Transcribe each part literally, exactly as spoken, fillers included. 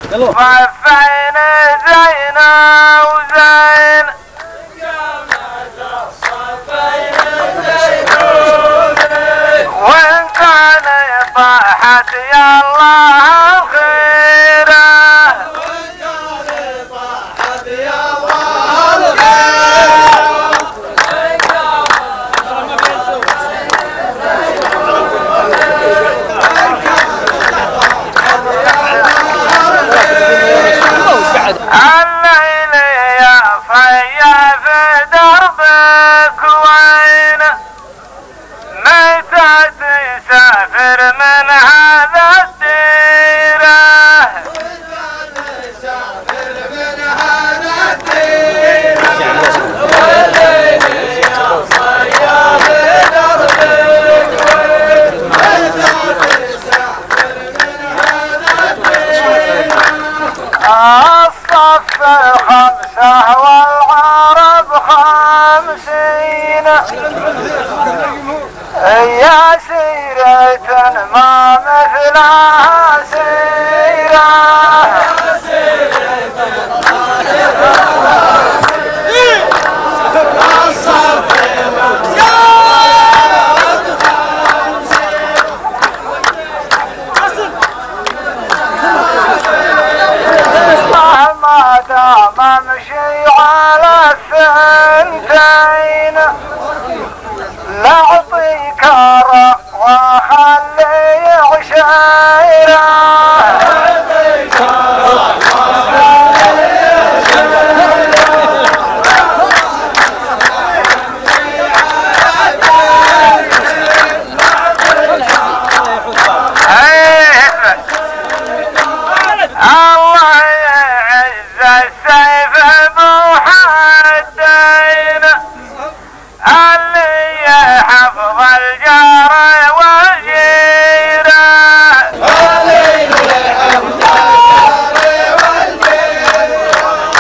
وفينا زينا وزين وإن كان طاحت يا الله خيره الليل يا فيا في دربك وين متى تسافر من هذا الديره والليل يا فيا في دربك وين متى تسافر من هذا الديره الصف خمسة والعرب خمسين يا سيرة ما مثلها سيرة دام امشي على الثنتين لا اعطيك واخلي عشيره السيف محدين اللي يحفظ الجار والجيرة اللي يحفظ الجار والجيرة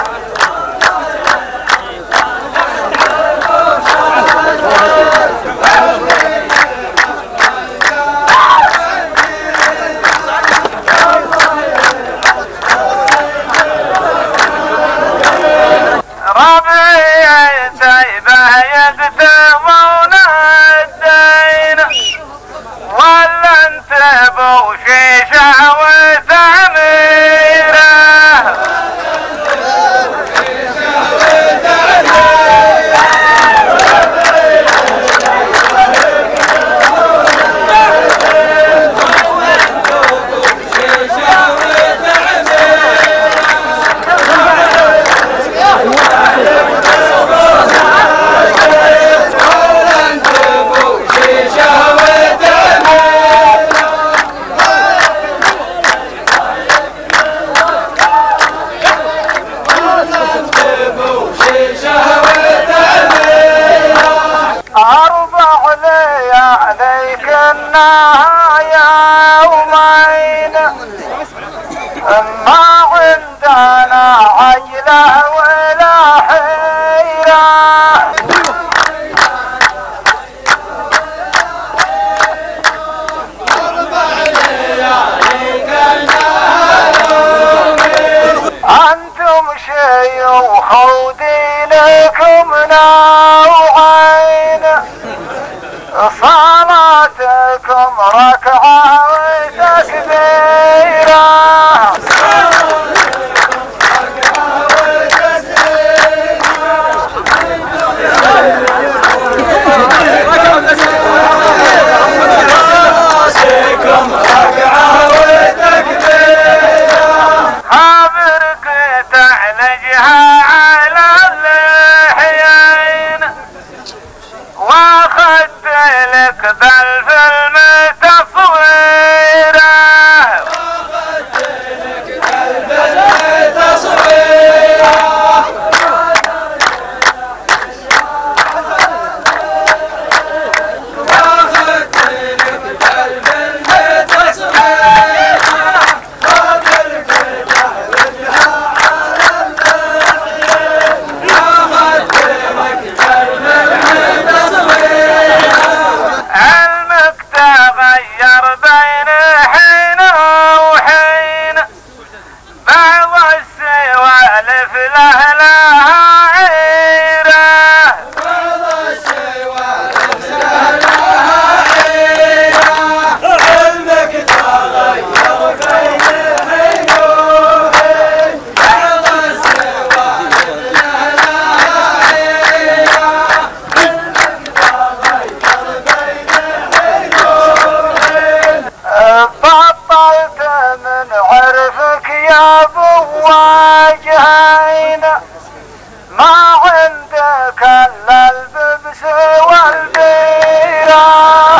ربي سيبه يكتبون الدين ولا انتبوا شيشه وتعميره لكنها يومين ما عندنا عجلة ولا حيرة أنتم شيوخ ودينكم نوعين صلاتكم ركعة وتكبيرة له لها عيره بطلت من عرفك يا ابو واجهين ما عندك الا الببس والبيره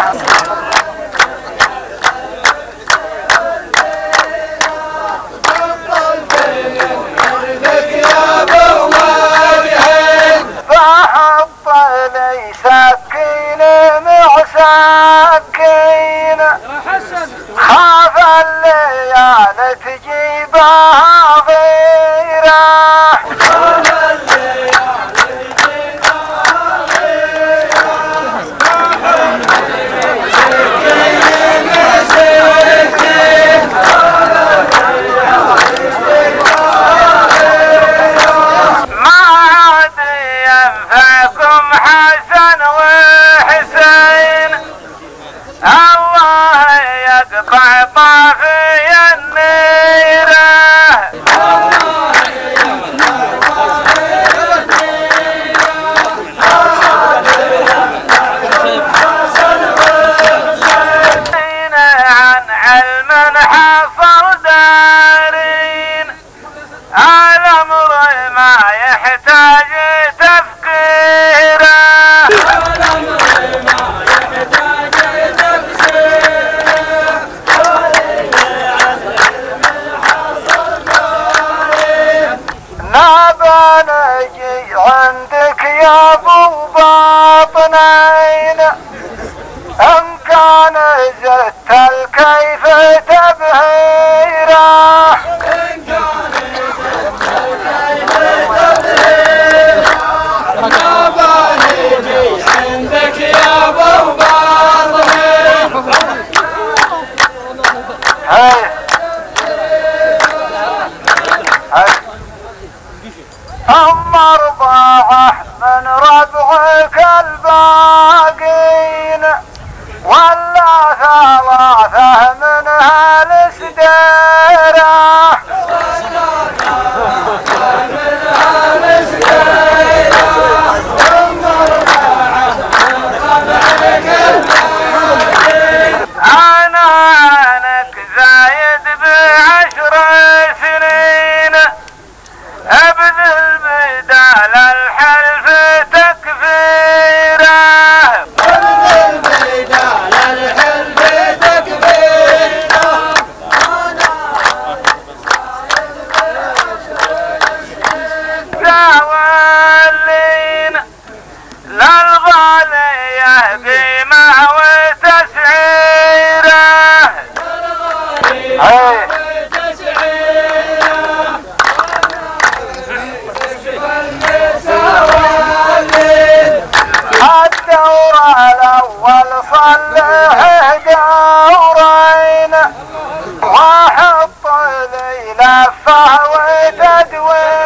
فحط لي سكين مع سكين خاف الليالي تجيبها غيره ما عاد ينفعكم حسن وحسين الله يقطع طافي النيره عن علم حصل دارين الامر ما يحتاج تفكيره نبى نجي عندك يا ابو باطنين ان كان زدت الكيف تبهيره عندك يا ابو باطنين هاي هاي أما أربعة من ربعك الباقين ولا ثلاثة من هالسديرة أنا عنك زايد بعشر سنين ابذل بدال الحلف تكفيره ابذل بدال الحلف تكفيره داولين للغالية قيمة وتسعيره الدور الاول صلح دورين وحط لي لفه وتدويره